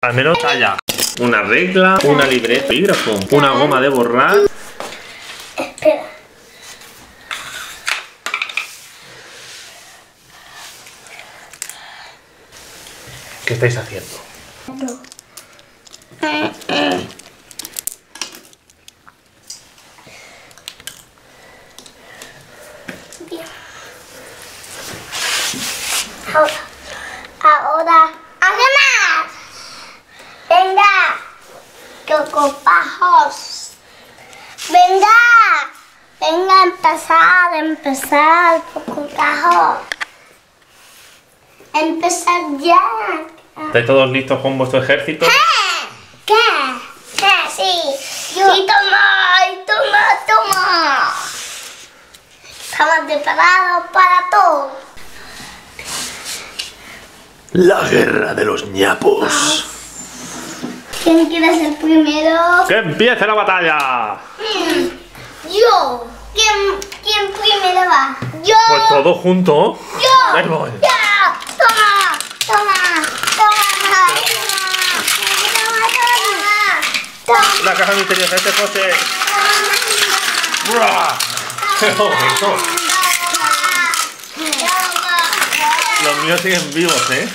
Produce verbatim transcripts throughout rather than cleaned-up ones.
Al menos talla. Una regla, una libreta, bolígrafo, una goma de borrar. Espera. ¿Qué estáis haciendo? Ahora, ahora, además, venga, cocopajos, venga, venga a empezar, a empezar, cocopajos, empezar ya. ¿Estáis todos listos con vuestro ejército? ¿Qué? ¿Qué? Sí, yo. Y toma, y toma, toma. Estamos preparados para todo. La guerra de los ñapos. ¿Quién quiere ser primero? ¡Que empiece la batalla! Yo. ¿Quién, quién primero va? Yo. Pues todos juntos. Yo. Ahí voy. Ya. Toma, toma, toma, toma, toma, toma. La caja misteriosa, este coche. ¡Buah! ¡Qué bonito! Los míos siguen vivos, ¿eh?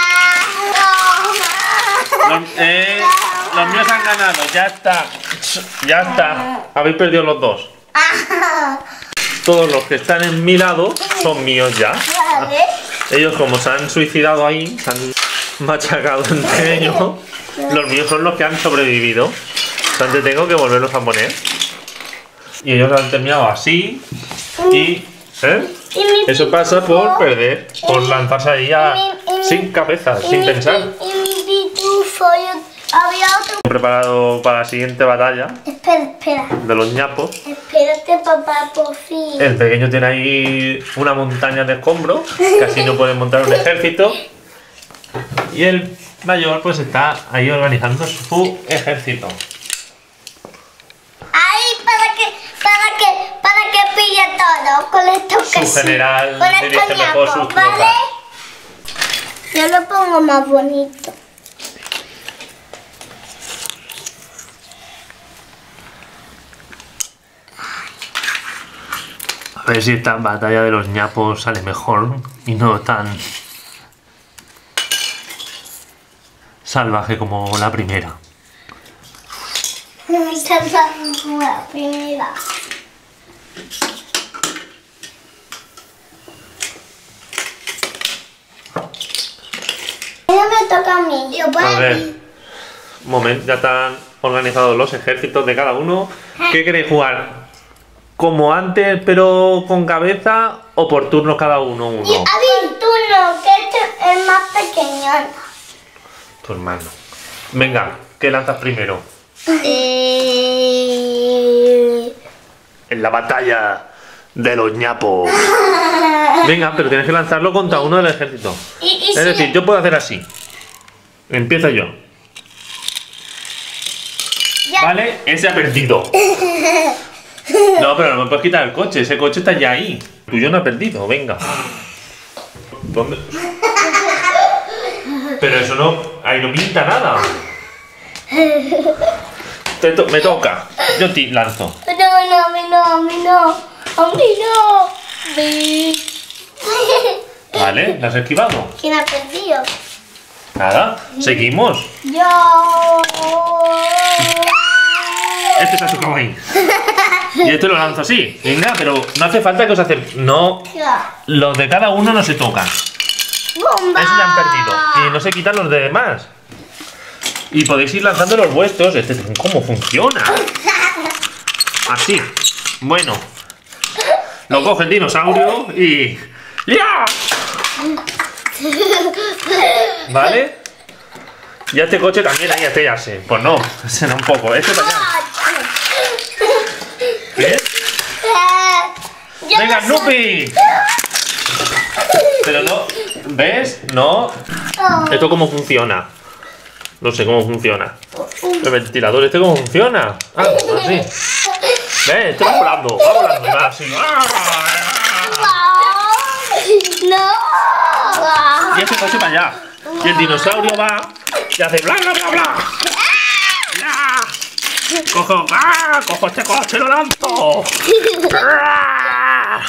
Los, eh, los míos han ganado, ya está. Ya está. Habéis perdido los dos. Todos los que están en mi lado son míos ya. Vale. Ellos, como se han suicidado ahí, se han machacado entre ellos. Los míos son los que han sobrevivido. Entonces tengo que volverlos a poner. Y ellos han terminado así. Y... ¿eh? Eso pasa por perder, por lanzarse ahí a, sin cabeza, sin pensar. Y mi pitufo, yo había otro. He preparado para la siguiente batalla Espera, espera. de los ñapos. Espérate, papá, por fin. El pequeño tiene ahí una montaña de escombros, que así no pueden montar un ejército. Y el mayor pues está ahí organizando su ejército. Ahí para que, para que, para que pille todo con estos que Su general con estos dirige mejor sus ñapos, ¿vale? tropas. Yo lo pongo más bonito. A ver si esta batalla de los ñapos sale mejor y no tan salvaje como la primera. Esta es la primera. Ya me toca a mí. Yo voy A ver, un momento, ya están organizados los ejércitos de cada uno. ¿Qué queréis jugar? ¿Como antes pero con cabeza o por turnos cada uno uno? Y a ver, tú no, que este es más pequeño. Tu hermano. Venga, ¿qué lanzas primero? Eh... En la batalla de los ñapos. Venga, pero tienes que lanzarlo contra uno del ejército. Y, y Es si decir, yo puedo hacer así. Empiezo yo. ya... ¿Vale? Ese ha perdido. No, pero no me puedes quitar el coche. Ese coche está ya ahí. El tuyo no ha perdido. Venga. ¿Dónde? Pero eso no... ahí no pinta nada. Te to- me toca. Yo te lanzo. No, no, a mí no, a mí no. A mí no. Mi- ¿Vale? ¿La has esquivado? ¿Quién ha perdido? Nada. Seguimos. Yo. Este se ha tocado ahí. Y este lo lanzo así. Venga, pero no hace falta que os acerquéis. No. Ya. Los de cada uno no se tocan. ¡Bomba! Esos ya han perdido. Y no se quitan los de demás. Y podéis ir lanzando los vuestros. Este, ¿cómo funciona? Así. Bueno. Lo coge el dinosaurio y... ¡ya! ¿Vale? Y a este coche también ahí a estrellarse. Pues no, será un poco. Este para allá. ¿Qué? Yo ¡Venga, no sé- Snoopy! Pero no... ¿Ves? No. Oh. ¿Esto cómo funciona? No sé cómo funciona. El ventilador, ¿este cómo funciona? Ah, así. ¿Ves? Este va volando. Va volando. Va así. No. Y este coche para allá. Y el dinosaurio va Y hace bla bla bla bla. ¡Ya! Cojo, ¡ah! Cojo este coche y lo lanzo. ¡Ah!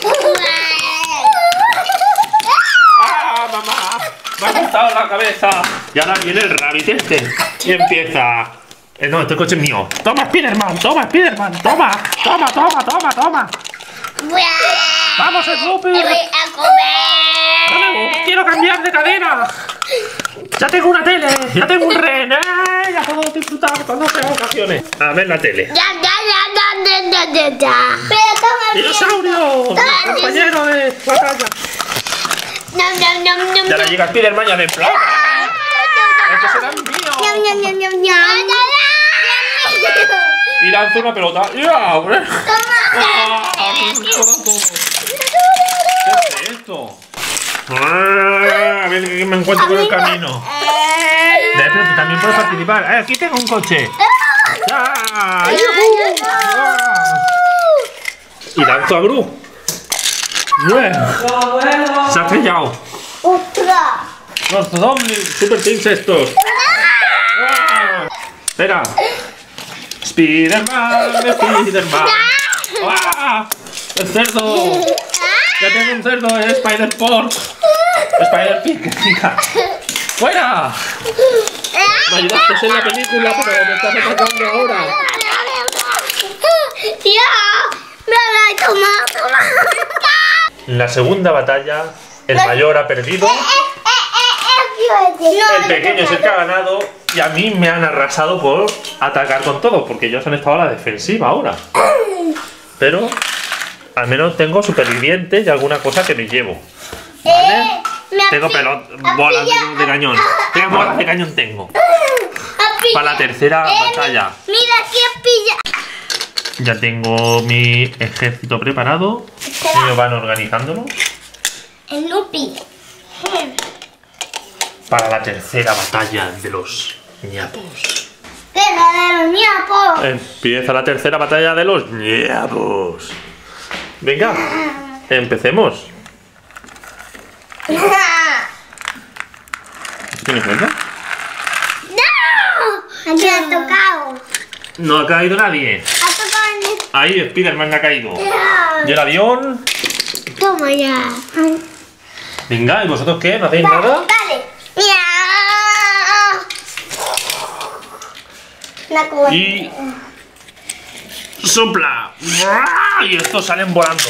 ¡Ah, mamá! Me ha gustado la cabeza. Y ahora viene el rabbit este. Y empieza. Eh, no, este coche es mío. Toma, Spiderman, toma, Spiderman, toma, toma, toma, toma, toma. ¡Vamos, Snoopy! ¡Voy a comer! ¡No, quiero cambiar de cadena! ¡Ya tengo una tele! ¡Ya tengo un rehén! ¡Eh! ¡Ya puedo disfrutar cuando sea ocasiones! A ver la tele. Ya, ya, ya, ya, ya, ya, ya. Pero toma el ¡Dinosaurio! ¡Compañero de batalla! Nom, nom, nom, nom, Y ahora nom. llega Spiderman y hace ¡plá! ¡Estos serán míos! Ñam, ñam, ñam, ñam, ñam. Y lanza una pelota. ¡Ya, hombre! Toma. ¡Ah! ¿Qué es esto? Ah, a ver qué me encuentro por el camino. Eh, pero tú también puedes participar. Eh, aquí tengo un coche. ¡Ah! ¡Yujú! ¡Ah! Y lanzo a Gru. Bueno. Se ha estrellado. ¡Ostras! Los zombies super teams estos. ¡Ah! Espera. Spiderman, Spiderman. ¡Ah! El cerdo. Ya tengo un cerdo, es Spider Pork. Spider Pig, chica. ¡Fuera! Me ayudaste en la película, pero me estás atacando ahora. ¡Ya! ¡Me la he tomado! En la segunda batalla, el mayor ha perdido, el pequeño es el que ha ganado y a mí me han arrasado por atacar con todo, porque ellos han estado a la defensiva ahora. Pero al menos tengo supervivientes y alguna cosa que me llevo. ¿Vale? Tengo pelot bolas de, de cañón. ¿Qué bolas de cañón tengo? Para la tercera batalla. Mira, aquí has pillado. Ya tengo mi ejército preparado. Ellos van organizándolo. Snoopy. Para la tercera batalla de los ñapos. Guerra de los ñapos. Empieza la tercera batalla de los ñapos. Venga, empecemos. ¿Tienes cuenta? ¡No! Aquí ha tocado. No ha caído nadie. Ha tocado en el... Ahí Spiderman ha caído. Y el avión. Toma ya. Venga, ¿y vosotros qué? ¿No hacéis nada? Dale. Mira. La cuba. Y sopla. Y estos salen volando.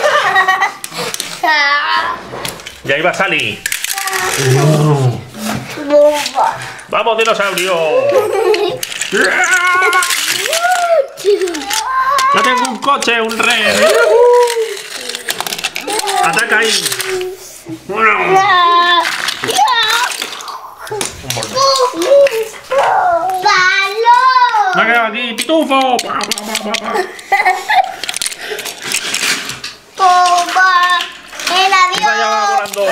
Y ahí va Sally. Bomba. ¡Vamos, dinosaurio! Ya tengo un coche, un rehén. ¡Ataca ahí! ¡Me ha quedado aquí! ¡Pitufo! Bomba. El ¡Vaya, va avión. volando!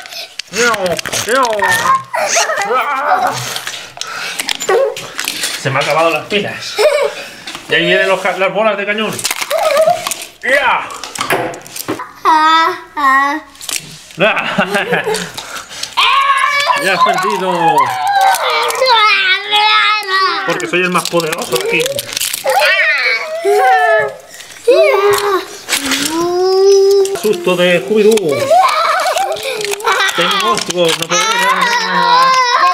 Se me han acabado las pilas. Y ahí vienen los, las bolas de cañón. ¡Ya! Ah, ah. ¡Ya has perdido! Porque soy el más poderoso aquí. Susto de Scooby-Doo. Tengo monstruos, no puedo ver.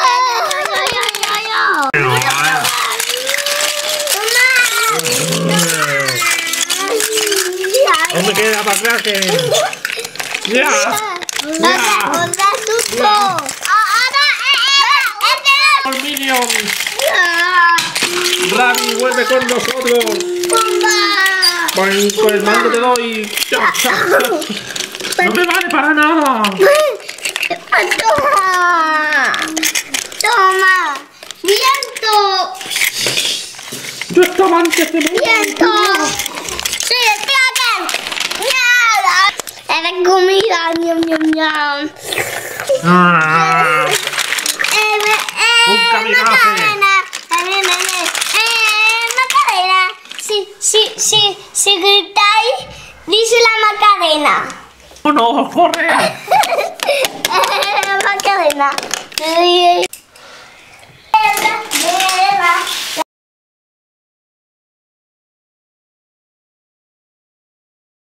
¡No me queda para atrás que... ¡Ya! ¡Ya! ¡Los Minions! ¡Rabbit, vuelve con nosotros! Con, con el mando te doy. No me vale para nada. Toma. Toma. Viento. Yo estaba antes de morir. Viento. Sí, estoy Nada. Era comida. Ñam, ñam, ñam. Ah, un kamikaze. Macarena. Si, si, si, si gritáis, dice la Macarena. ¡Oh no! ¡Corre! Macarena.